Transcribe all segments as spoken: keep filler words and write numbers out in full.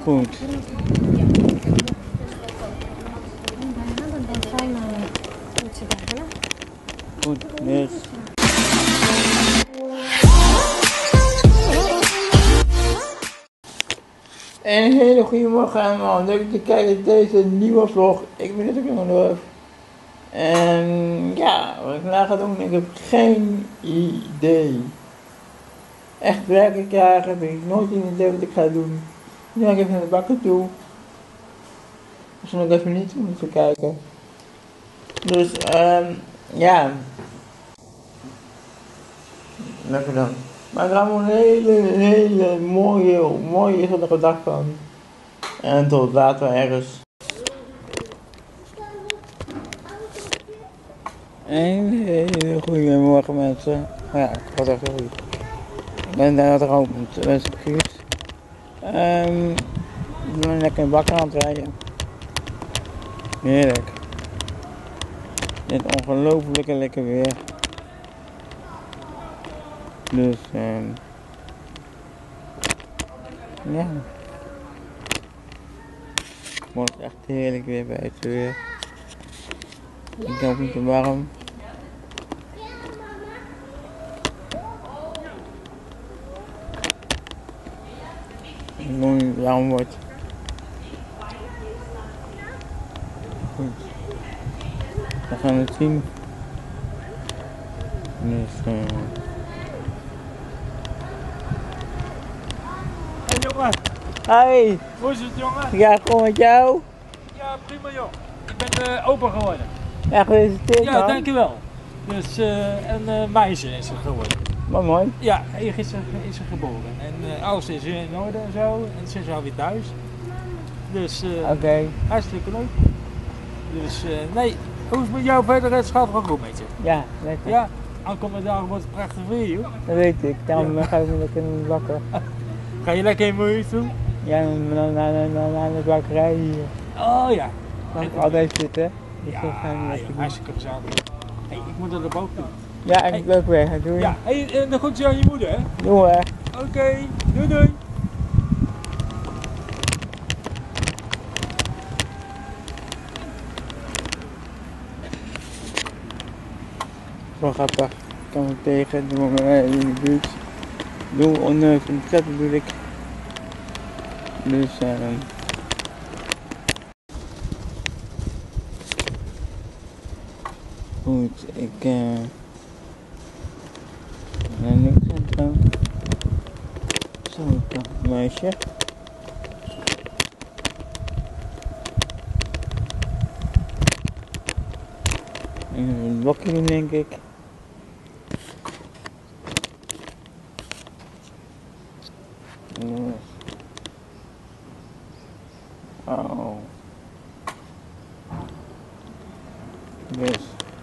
Goed. Goed, dus. En een hele goede morgen allemaal. Leuk te kijken naar deze nieuwe vlog. Ik ben natuurlijk nog door. En ja, wat ik vandaag ga doen, ik heb geen idee. Echt werken krijgen, ben ik nooit in het idee wat ik ga doen. Nu ga ik even naar de bakker toe. Dus nog even niet om te kijken. Dus um, ja. Lekker dan. Maar ik ga een hele, hele mooie, mooie zonnige dag van. En tot later ergens. Een hele goede morgen mensen. Ja, ik had echt heel goed. Ik ben daar geopend, dat is goed. Um, ik ben lekker in de bakker aan het rijden. Heerlijk. Dit ongelofelijke lekker weer. Dus, um, ja. Wordt echt heerlijk weer bij het weer. Ik heb niet te warm. Ik weet niet het warm wordt. Goed. We gaan het zien. Dus, uh... Hey jongen! Hoi! Hoe is het jongen? Ja, gewoon met jou? Ja, prima joh. Ik ben uh, opa geworden. Ja, gefeliciteerd man. Ja, dankjewel. Dus uh, een uh, meisje is er geworden. Wat mooi. Ja, gisteren is ze geboren. En uh, alles is in orde en zo. En ze is alweer thuis. Dus uh, Oké. Okay. hartstikke leuk. Dus uh, nee, hoe is het met jou verder? Het gaat wel goed met je? Ja, lekker. Ja, aankomende dagen wordt het prachtig weer joh. Dat weet ik, daarom ja. ga ik me lekker in de bakker. Ga je lekker in moeite toe? Ja, naar, naar, naar, naar de bakkerij hier. Oh ja. Waar ik altijd zitten. Dus ja, dat gaan we lekker doen. hartstikke gezellig. Hey, ik moet naar de boot toe. Ja, ik ben ook weg. Doei. Ja, hey, en de groetjes aan je moeder hè? Doei hè. Oké, okay, doei doei. Zo grappig. Ik kan me tegen, doe me in de buurt. Doe onder van de pret bedoel ik. Dus uh, goed, ik uh, naar niks aan het doen. Zo, een meisje. Een blokje doen denk ik. Oh. Dus.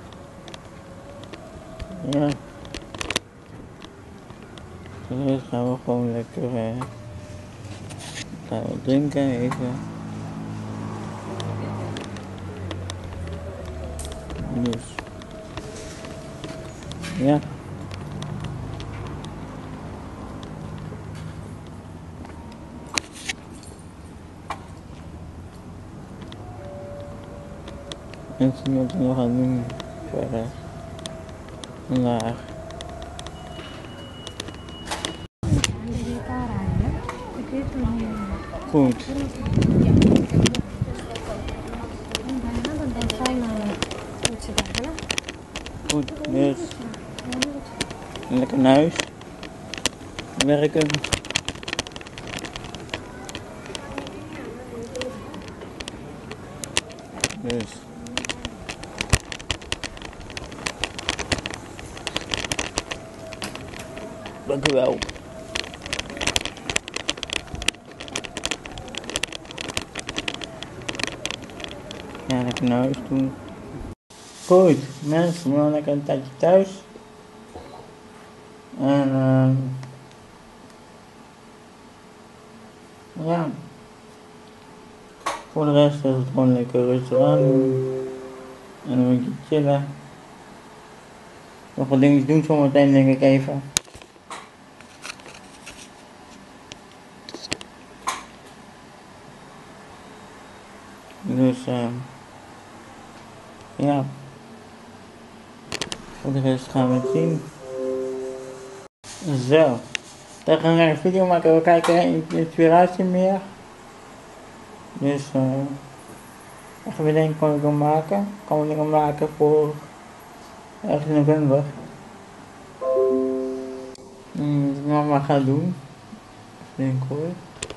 Ja. Dus gaan we gewoon lekker uh, gaan we drinken even. Dus. Ja. En zien wat we nog gaan doen verder. Vandaag. Goed. Goed, dus. Lekker naar huis. Werken. Dus. Dank u wel. Ja, lekker naar huis toe. Goed, mensen, we gaan lekker een tijdje thuis. En uh, ja, voor de rest is het gewoon lekker rustig aan doen. En een beetje chillen. Nog wat dingen doen zometeen denk ik even. Dus uh, ja, voor de rest gaan we het zien. Zo, dan gaan we naar de video maken. We kijken in inspiratie meer. Dus uh, even bedenken wat ik wil maken. Kan we dingen maken voor ergens in november. Hmm, dat mama gaat doen. Denk ik hoor.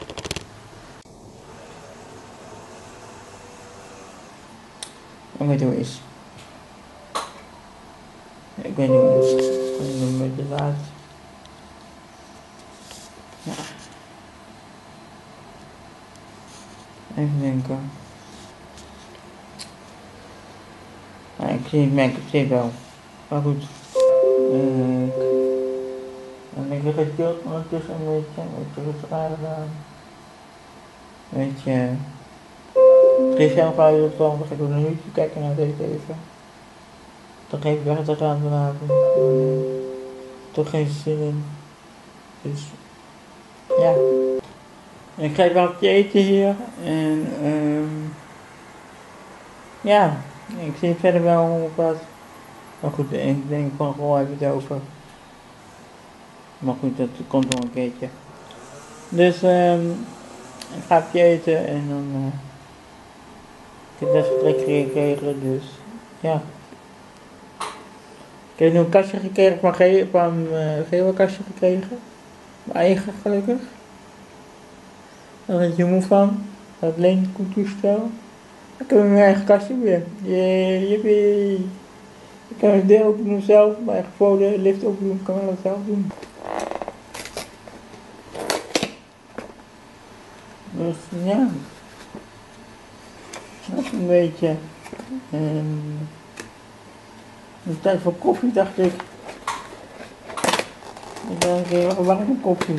Ik weet niet hoe het is. Ik weet niet hoe het is. Ik weet niet hoe het is laat. Ja. Even denken. Ja, ik zie het, merk het steeds wel. Maar goed. Uh, dan denk ik gedeeld ondertussen een beetje. Een beetje rustig aangedaan. Weet je. Het is zelf uit het plan. Dan ga ik ook nog niet kijken naar deze even. Dan geef ik weg te gaan vanavond. Nee. Toch geen zin in. Dus. Ja. Ik ga even een hapje eten hier. En um, ja. Ik zie verder wel wat. Maar goed, ik denk van gewoon even het over. Maar goed, dat komt wel een keertje. Dus um, ik ga even eten en dan uh, ik heb net vertrek gekregen, dus ja. Ik heb nu een kastje gekregen van Geo, van uh, Geo een kastje gekregen. Mijn eigen gelukkig. Daar ben je moe van. Dat leent goed toestel. Ik heb mijn eigen kastje weer. Jee, jippie. Ik kan het deel open doen zelf, mijn eigen folderen, lift open doen, kan ik dat zelf doen. Dus ja, dat is een beetje. Um, de tijd voor koffie dacht ik. Ik dacht, een warme koffie.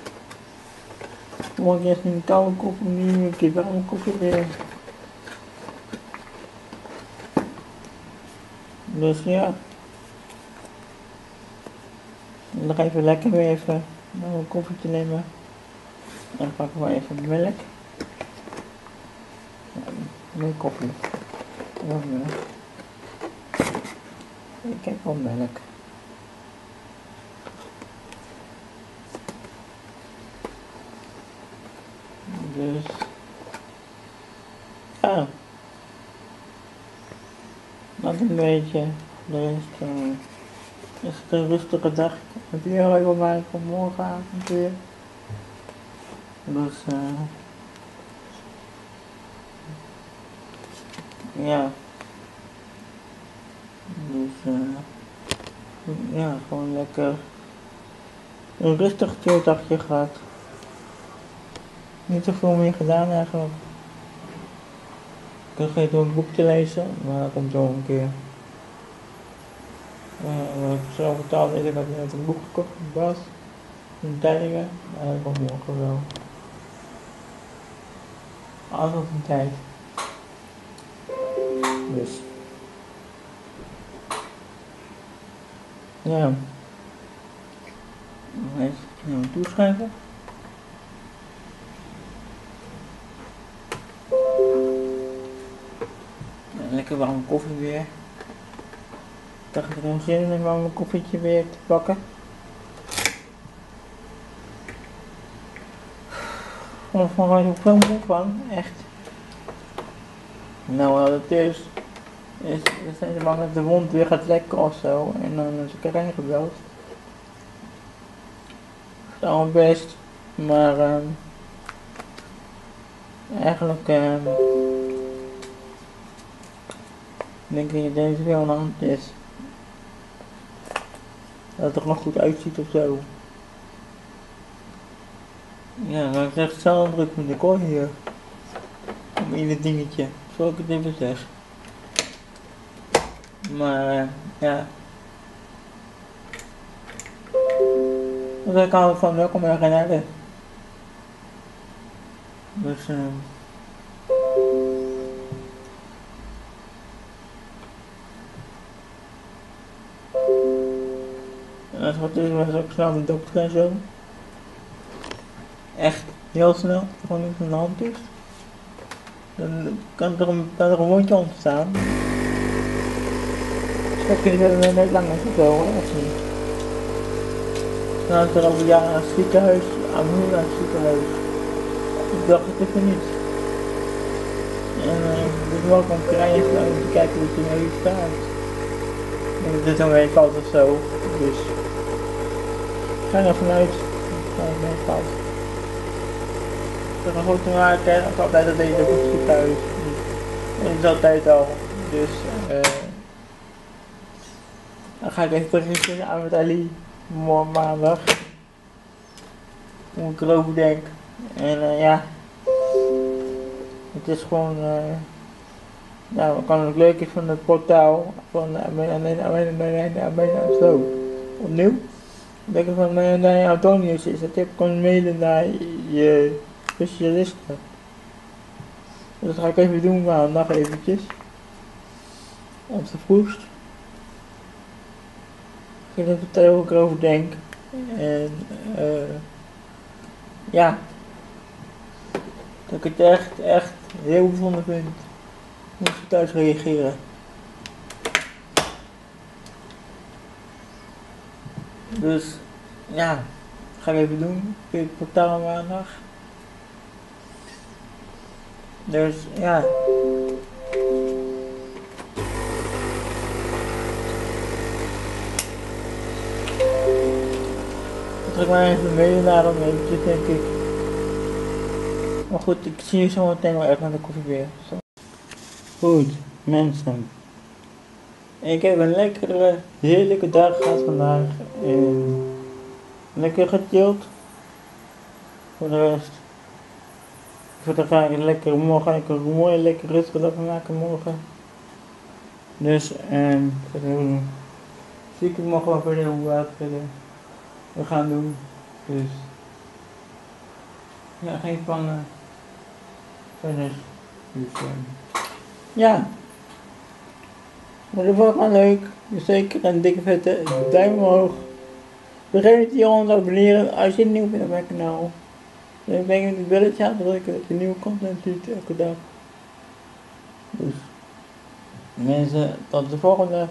Morgen eerst een koude koffie, nu een keer warme koffie weer. Dus ja. Nog even lekker weer even een koffietje nemen. Dan pakken we even melk. Ja, meer koffie. Ja, melk. Ik heb wel melk. Dus. Ah. Dat een beetje. De rest uh, is het een rustige dag. Het weer wil maken voor morgenavond weer. Dus uh, ja. Dus uh, ja, gewoon lekker een rustig chilldagje gehad. Niet te veel meer gedaan eigenlijk. Ik heb vergeten om een boek te lezen, maar dat komt wel een keer. Uh, wat ik zo vertaald is, ik had net een boek gekocht van Bas. Een tijdingen, maar dat komt morgen wel. Alles op een tijd. Dus. Ja. Even toeschrijven. Lekker warme koffie weer. Ik dacht ik er nog zin in een warme koffietje weer te pakken. Ik vond er zoveel moe van, echt. Nou, wat het is, is, zijn ze bang dat de wond weer gaat lekken of zo. En dan is ik erin gebeld. Dat is allemaal best, maar uh, eigenlijk uh, denk ik dat deze wel aan de hand is. Dat het er nog goed uitziet of zo. Ja, dan is het echt zo druk met de kooi hier. Om ieder dingetje, zo ik het even zeg. Maar uh, ja. Dus ik hou van welkom bij Genade. Dus uh, als het goed is, was ook snel de dokter en zo. Echt heel snel, gewoon niet aan de hand is. dan kan er een, kan er een wondje ontstaan. Dus kun je er net langer zitten hoor, of niet? Dan is er over jaren naar het ziekenhuis, aan moeder naar het ziekenhuis. Ik dacht het even niet. En uh, ik moet wel gewoon krijgen om te kijken wat er mee staat. En dat is dan weer fout of zo. Dus ik ga er vanuit. Ik ga er mee fout. Dat is goed te maken, dat is altijd dat deze op het ziekenhuis. Dat is altijd al. Dus uh, dan ga ik even berichten aan met Ali. Morgen maandag. Hoe ik erover denk. En uh, ja. Het is gewoon. Uh, nou, wat kan het leuk is van het portaal. Van Amena Slow. Opnieuw. Dat ik van uh, Antonius is. Dat je kan mailen naar je specialisten. Dus dat ga ik even doen maandag eventjes. Op de vroegst. Ik ga even vertellen hoe ik erover denk. En uh, ja. Dat ik het echt, echt heel bijzonder vind. Hoe ze thuis reageren. Dus ja, dat ga ik even doen. Ik het portaal maandag. Dus ja. Ik trek maar even mee naar hem eventjes, denk ik. Maar goed, ik zie je zo meteen wel echt met de koffie weer. Zo. Goed, mensen. Ik heb een lekkere, heerlijke dag gehad vandaag. En lekker gechilled. Voor de rest. Voor de ga ik lekker morgen, ik een mooie, lekker rustige dag maken morgen. Dus, en verder zie ik morgen wel verder hoe we het verder we gaan doen. Dus, ja, geen plannen. Verder. Dus, um, ja. Maar dat was wel leuk. Dus zeker een dikke vette duim omhoog. Vergeet niet hieronder te abonneren als je nieuw bent op mijn kanaal. Dan ben je met het belletje aan te drukken dat je nieuwe content ziet elke dag. Dus mensen, tot de volgende.